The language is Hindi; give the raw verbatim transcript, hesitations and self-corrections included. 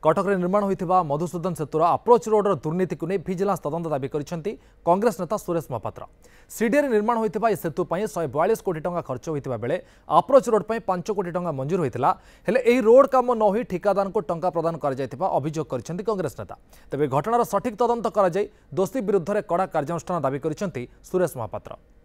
कटक में निर्माण होता मधुसूदन सेतुर अप्रोच रोडर दुर्नीति को नहीं भिजिलांस तदंत दाबी करिसेंती कांग्रेस नेता सुरेश महापात्र। सीडीए निर्माण होता यह सेतु पर शहे बयालीस कोटी टंका खर्च होता बेले अप्रोच रोड पर पांच कोटी टंका मंजूर होता हेले रोड काम न हो ठिकादार को टंका प्रदान कर अभियोग कर कांग्रेस नेता। तेज घटनार सठिक तदंत कर दोषी विरुद्ध में कड़ा कार्यानुष्ठान दाबी कर सुरेश महापात्र।